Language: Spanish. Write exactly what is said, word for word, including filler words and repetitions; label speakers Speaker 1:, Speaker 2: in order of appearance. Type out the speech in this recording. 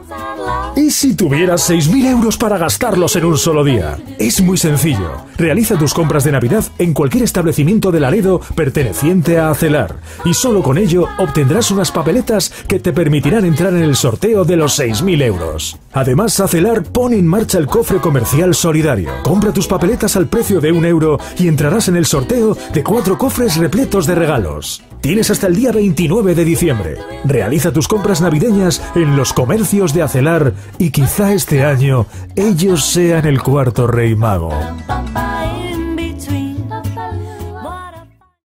Speaker 1: ¿Y si tuvieras seis mil euros para gastarlos en un solo día? Es muy sencillo. Realiza tus compras de Navidad en cualquier establecimiento de Laredo perteneciente a Acelar. Y solo con ello obtendrás unas papeletas que te permitirán entrar en el sorteo de los seis mil euros. Además, Acelar pone en marcha el cofre comercial solidario. Compra tus papeletas al precio de un euro y entrarás en el sorteo de cuatro cofres repletos de regalos. Tienes hasta el día veintinueve de diciembre. Realiza tus compras navideñas en los comercios de Acelar y quizá este año ellos sean el cuarto rey mago.